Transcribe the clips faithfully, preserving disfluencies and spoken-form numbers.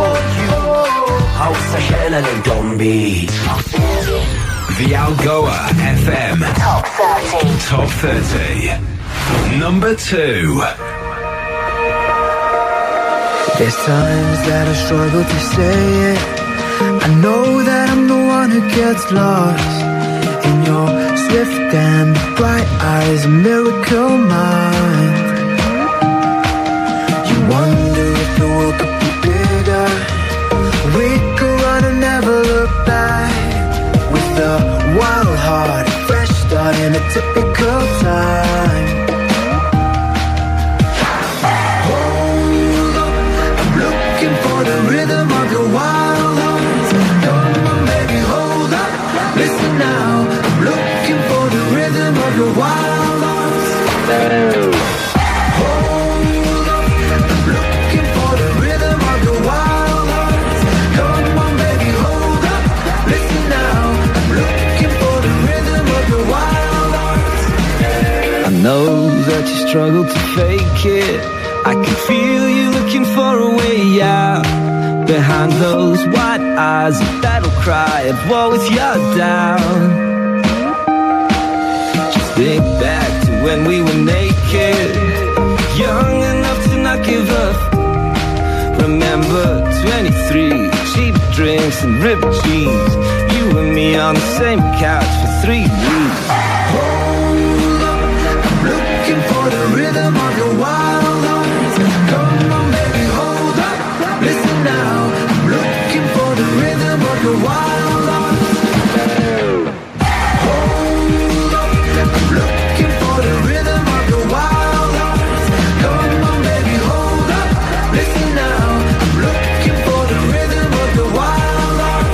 for you. House Shellen and Dombey. The Algoa F M Top thirty. Top thirty. Number two. There's times that I struggle to say it. I know that I'm the one who gets lost in your swift and bright eyes, miracle mind. You wonder if the world could be bigger. We could run and never look back. With a wild heart, fresh start in a typical time. Hold up, I'm looking for the rhythm of your wild heart. Come on baby, hold up, listen now. I'm looking for the rhythm of your wild heart. Hold up, I'm looking for the rhythm of your wild heart. Come on baby, hold up, listen now. I'm looking for the rhythm of your wild heart. I know that you struggle to fake it. I can feel you looking for a way out. Behind those white eyes, a battle cry of woe if you're down. Just think back to when we were naked, young enough to not give up. Remember twenty-three, cheap drinks and ripped jeans. You and me on the same couch for three weeks. Hold up, I'm looking for the rhythm of your wild heart. Come on baby, hold up, listen now. I'm looking for the rhythm of your wild heart. Hold up, I'm looking for the rhythm of your wild heart. Come on baby, hold up, listen now. I'm looking for the rhythm of your wild heart.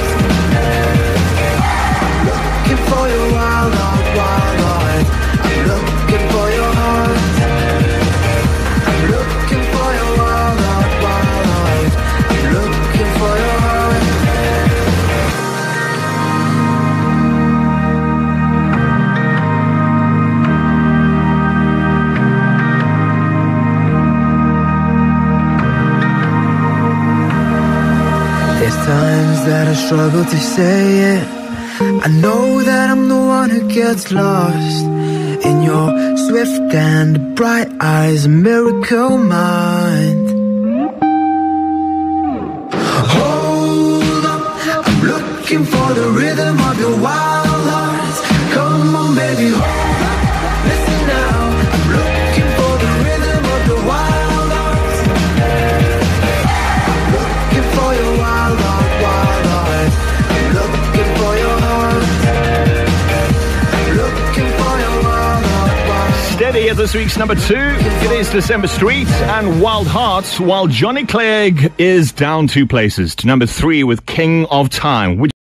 I'm looking for your wild heart, wild heart. I'm looking for your heart. I'm looking for your wild heart, wild heart. I'm looking for your heart. There's times that I struggle to say it. I know that I'm the one who gets lost in your swift and bright eyes, miracle mind. Hold up, I'm looking for the rhythm of your wild heart. Come on baby, hold up, listen now. I'm looking for the rhythm of your wild heart. I'm looking for your wild heart, wild heart. I'm looking for your heart. I'm looking for your wild heart, wild heart. Steady at this week's number two. It is December Street and Wild Hearts, while Johnny Clegg is down two places to number three with King of Time. Which